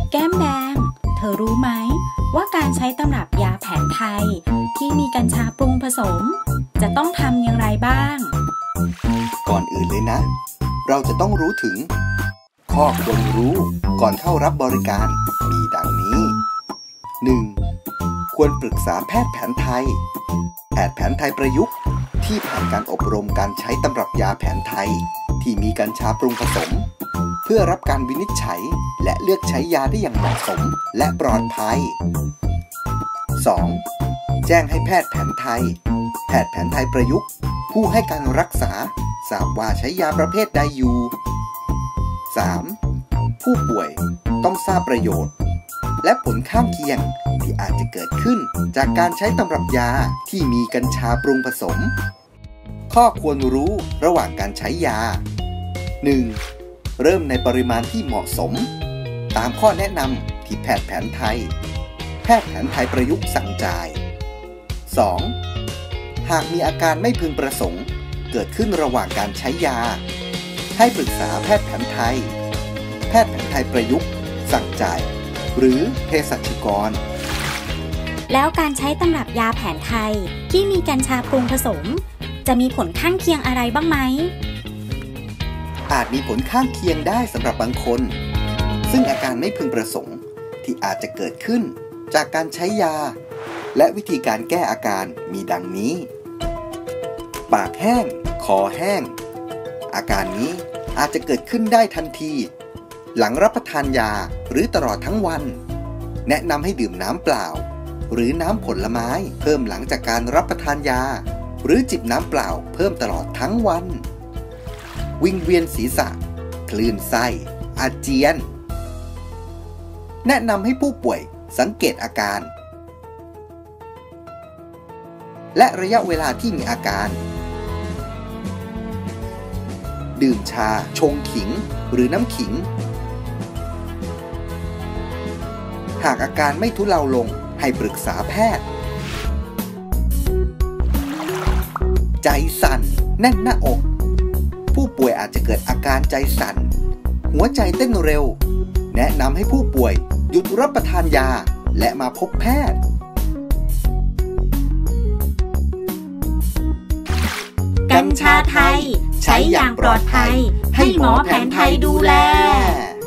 แก้มแดงเธอรู้ไหมว่าการใช้ตำรับยาแผนไทยที่มีกัญชาปรุงผสมจะต้องทำอย่างไรบ้างก่อนอื่นเลยนะเราจะต้องรู้ถึงข้อควรรู้ก่อนเข้ารับบริการมีดังนี้ 1. ควรปรึกษาแพทย์แผนไทยแพทย์แผนไทยประยุกต์ที่ผ่านการอบรมการใช้ตำรับยาแผนไทยที่มีกัญชาปรุงผสมเพื่อรับการวินิจฉัยและเลือกใช้ยาได้อย่างเหมาะสมและปลอดภัย 2. แจ้งให้แพทย์แผนไทยแพทย์แผนไทยประยุกต์ผู้ให้การรักษาทราบว่าใช้ยาประเภทใดอยู่ 3. ผู้ป่วยต้องทราบประโยชน์และผลข้างเคียงที่อาจจะเกิดขึ้นจากการใช้ตำรับยาที่มีกัญชาปรุงผสมข้อควรรู้ระหว่างการใช้ยา 1. เริ่มในปริมาณที่เหมาะสมตามข้อแนะนำที่แพทย์แผนไทยแพทย์แผนไทยประยุกต์สั่งจ่าย 2. หากมีอาการไม่พึงประสงค์เกิดขึ้นระหว่างการใช้ยาให้ปรึกษาแพทย์แผนไทยแพทย์แผนไทยประยุกต์สั่งจ่ายหรือเภสัชกรแล้วการใช้ตำรับยาแผนไทยที่มีกัญชาปรุงผสมจะมีผลข้างเคียงอะไรบ้างไหมอาจมีผลข้างเคียงได้สำหรับบางคนซึ่งอาการไม่พึงประสงค์ที่อาจจะเกิดขึ้นจากการใช้ยาและวิธีการแก้อาการมีดังนี้ปากแห้งคอแห้งอาการนี้อาจจะเกิดขึ้นได้ทันทีหลังรับประทานยาหรือตลอดทั้งวันแนะนำให้ดื่มน้ำเปล่าหรือน้ำผลไม้เพิ่มหลังจากการรับประทานยาหรือจิบน้ำเปล่าเพิ่มตลอดทั้งวันวิงเวียนศีรษะคลื่นไส้อาเจียนแนะนำให้ผู้ป่วยสังเกตอาการและระยะเวลาที่มีอาการดื่มชาชงขิงหรือน้ำขิงหากอาการไม่ทุเลาลงให้ปรึกษาแพทย์ใจสั่นแน่นหน้าอกผู้ป่วยอาจจะเกิดอาการใจสั่นหัวใจเต้นเร็วแนะนำให้ผู้ป่วยหยุดรับประทานยาและมาพบแพทย์กัญชาไทยใช้อย่างปลอดภัยให้หมอแผนไทยดูแล